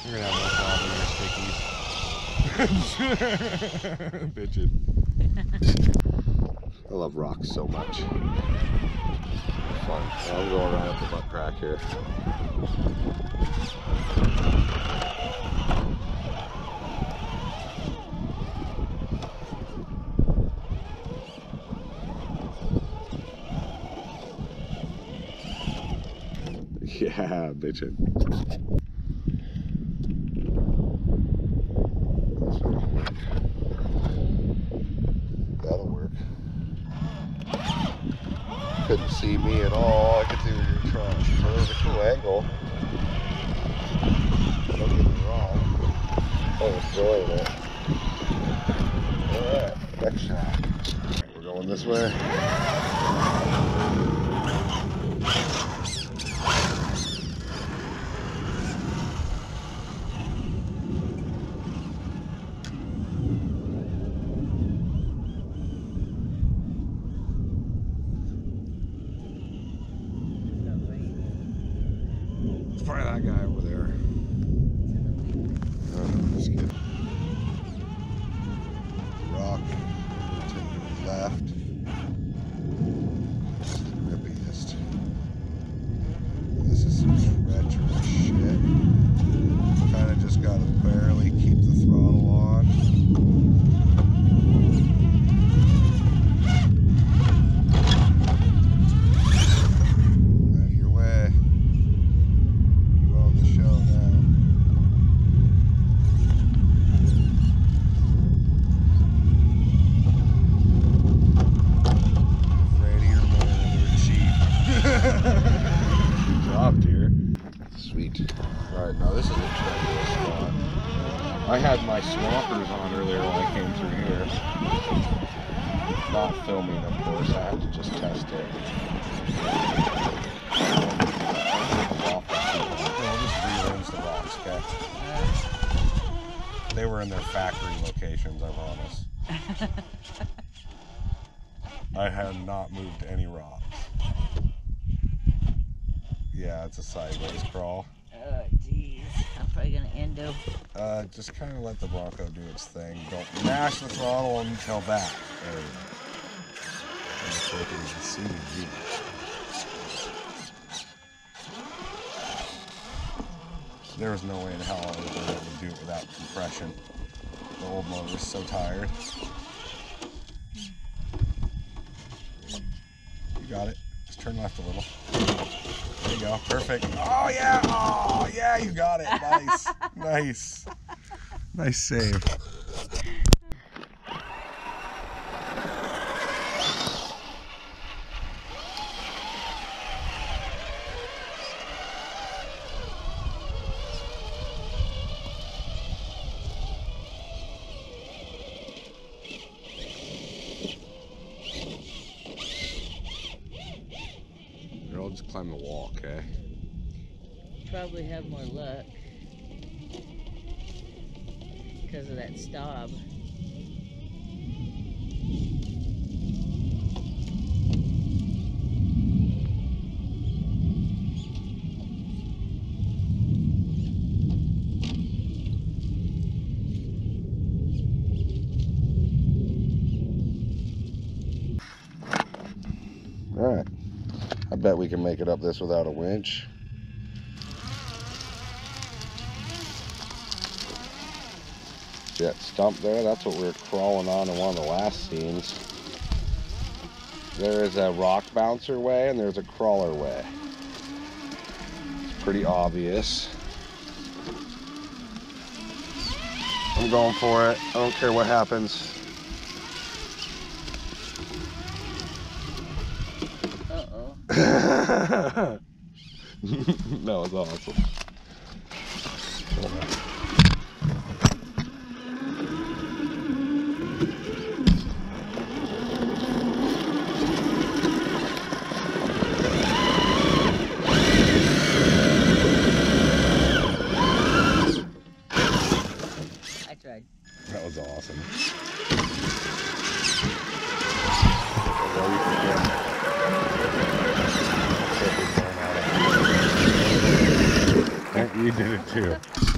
You're gonna have no problem with your stickies. Bitchin'. I love rocks so much. Fun. I'm going right up the butt crack here. Yeah, bitchin'. That'll work. Couldn't see me at all. I could see where you're trying. So it was a cool angle. Don't get me wrong. I was enjoying it. Alright, next shot. We're going this way. Probably that guy over there. Just kidding. Rock to the left. Rippiest. This is some treacherous shit. Kind of just gotta barely keep the throttle on. Dropped here. Sweet. Alright, now this is a treacherous spot. I had my swampers on earlier when I came through here. Not filming, of course. I had to just test it. I'll just rearrange the rocks, okay? They were in their factory locations, I promise. I had not moved any rocks. Yeah, it's a sideways crawl. Oh, jeez. I'm probably going to end up. Just kind of let the Bronco do its thing. Don't mash the throttle until that. There we go. I'm just taking the CBG. There was no way in hell I would be able to do it without compression. The old motor was so tired. You got it. Just turn left a little. There you go. Perfect. Oh, yeah. Oh, yeah. You got it. Nice. Nice. Nice save. I'll just climb the wall, okay? Probably have more luck because of that stop. All right. I bet we can make it up this without a winch. See that stump there? That's what we were crawling on in one of the last scenes. There is a rock bouncer way and there's a crawler way. It's pretty obvious. I'm going for it. I don't care what happens. That was awesome. I tried. That was awesome. You did it too.